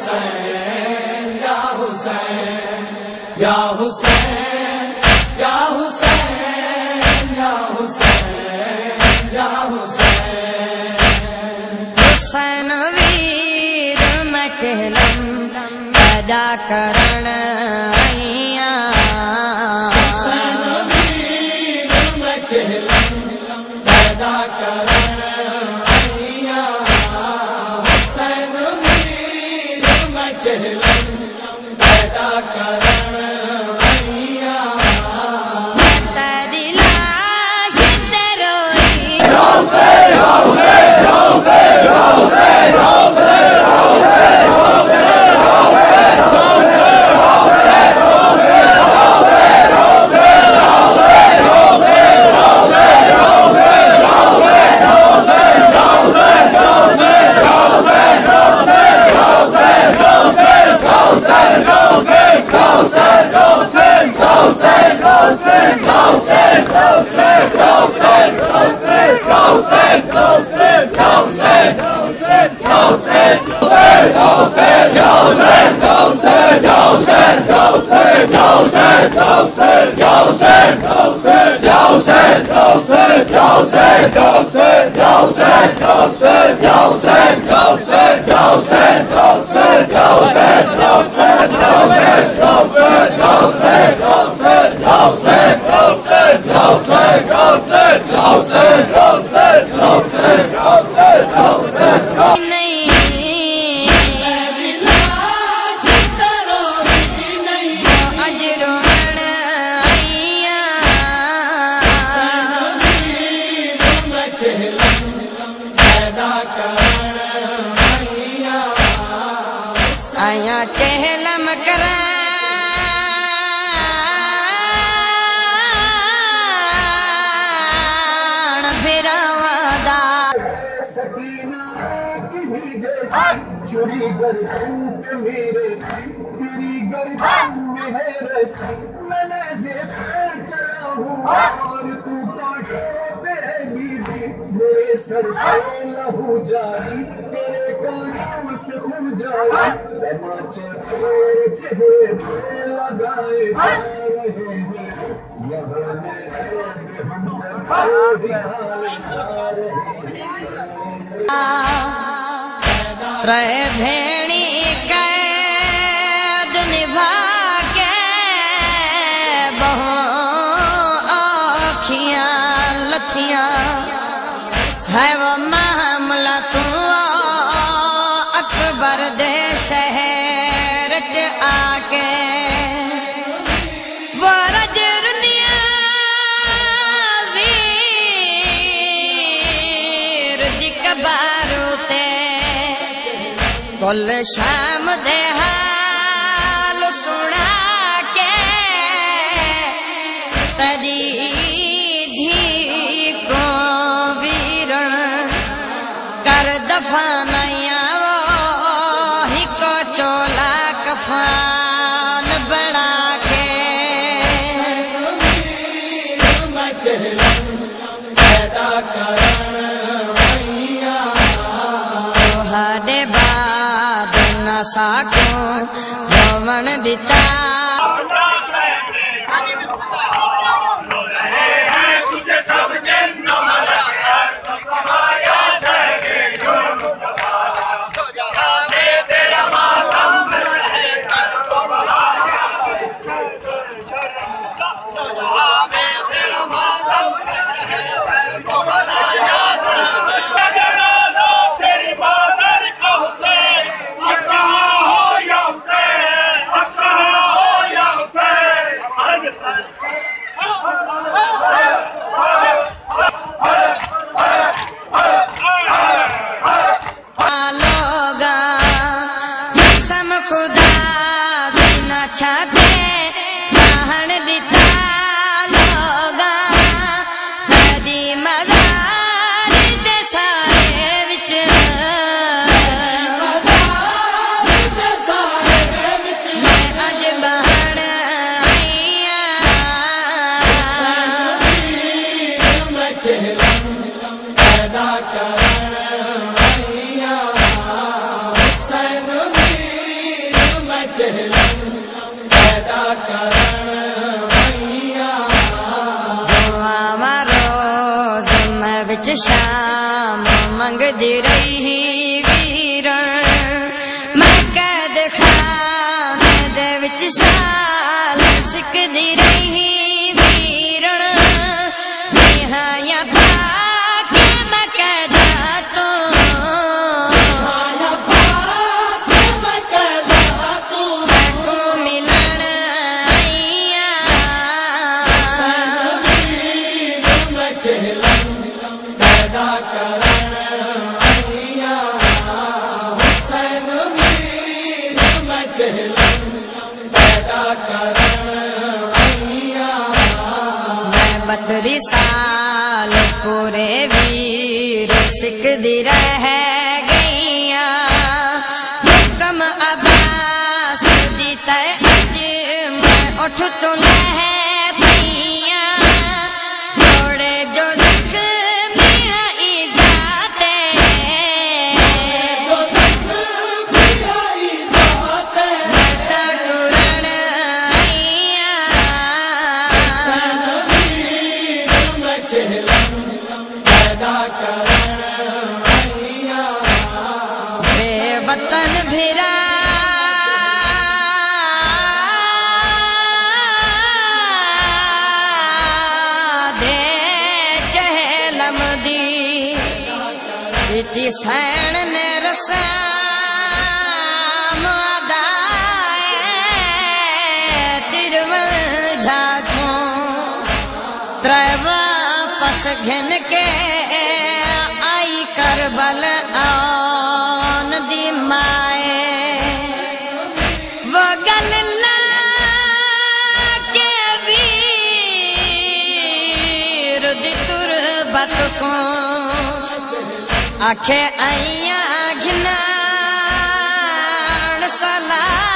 हुसैन या हुसैन या हुसैन या हुसैन या हुसैन या हुसैन। हुसैन वीर मचलम पैदा करण आइया, हुसैन वीर मचलम पैदा करण आइया, हुसैन वीर मचलम पैदा करण आइया। तेरी लाश ते रोई आया चहलम कराण फिरावादा सकीना की जैसी चुरी गर्दन पे मेरे, तेरी गर्दन में है रस्सी, मैंने ज़िद चला हूँ और तू कांटों पे है बीवी। मेरे सर से लहू जारी, तेरे कानों से खून जारी, तमाचे तेरे चेहरे पे लगाए जा रहे हैं। यहाँ मैं हम पर दिखाए जा रहे हैं। त्रय भेणी कैद निभा के बहु आँखियाँ लथियाँ है वो मामला तू अकबर दे शहर च आके वो रजरुनिया वीर दी कबारू ते कुल शाम दे हाल सुना के तरी धी को वीरण कर दफानया वो हिको चोला कफान बना के पैदा करण आइया। तुहारे बाद न साको भवन बिता छाते महण दिता लोगा नदी मजार दे सारे विच मैं अज बहण आईया पैदा करण आइया। हुसैन विच शाम मंगदी रही वीरण मैं कैद खाने दे विच साल सिकदी रही वीरण निहाया पाके मैं कैदा तो मैको मिलन आईया पैदा करण आईया हुसैन वीर मचलन पैदा करण आईया। मैं 32 साल पूरे वीर सिकदी रह गईया हुक्म अब्बास दी तय अज मैं उठ तो लह पईया थोड़े जो जख्मी आई जाते मैं तकुरण आईया पैदा करण आईया। बेवतन भिरा दे चहलम दी इति सैन ने रसाम अदाए तिरवल झाछो त्रैव पस घिन के आई करबल आन दी माए वो गल ला के वीर दी तुरबत को आखे आइया घिनाण सला